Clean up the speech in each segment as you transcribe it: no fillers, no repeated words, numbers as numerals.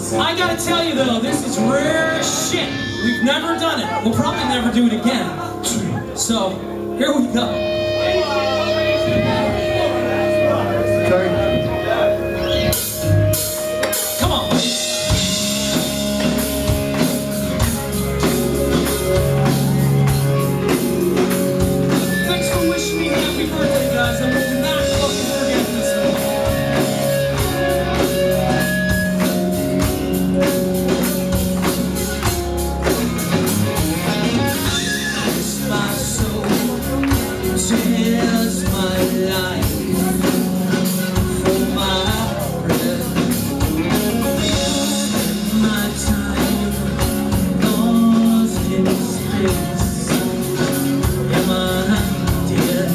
I gotta tell you though, this is rare shit. We've never done it. We'll probably never do it again. So, here we go. Come on. Thanks for wishing me happy birthday, guys. I will not fucking forget this one. Here's my life for my breath, my time lost in space. Am I dead?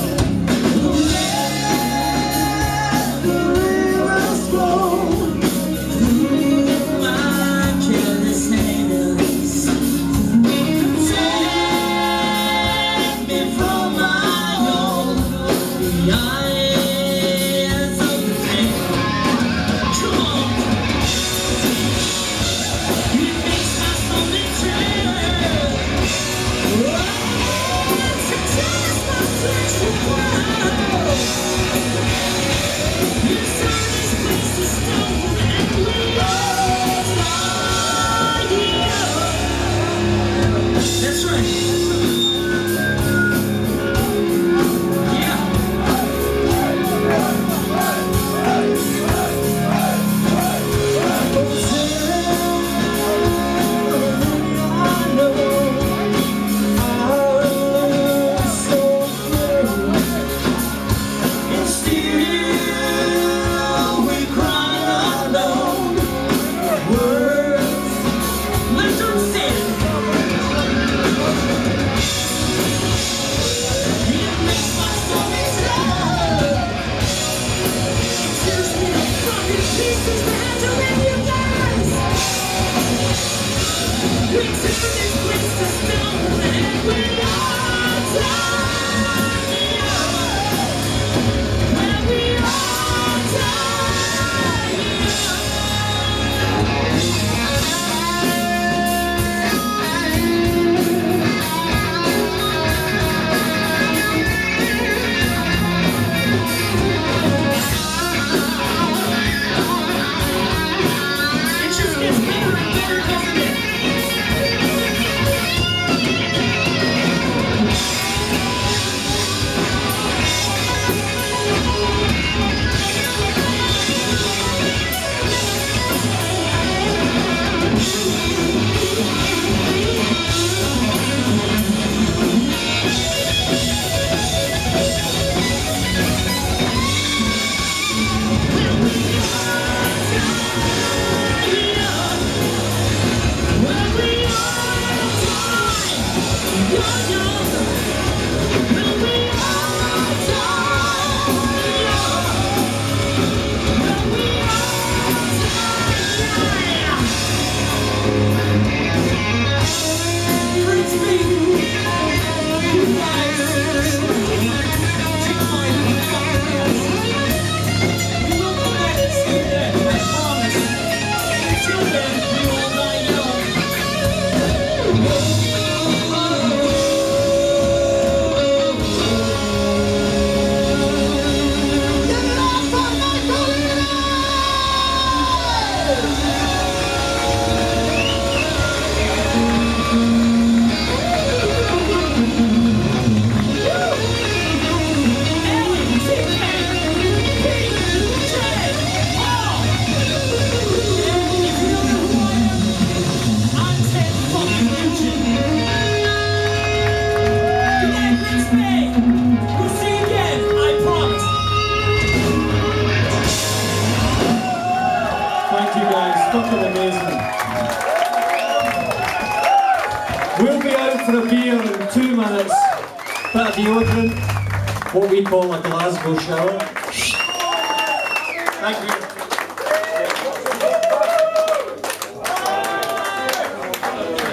The rivers flow through my careless hands. Take me from my eyes of the day. Come on. It makes my soul eternal. Sometimes my flesh will grow. Inside this place of stone, and we all are here. That's right. Fucking amazing. We'll be out for a beer in 2 minutes. Bit of deodorant, what we call a Glasgow shower. Thank you.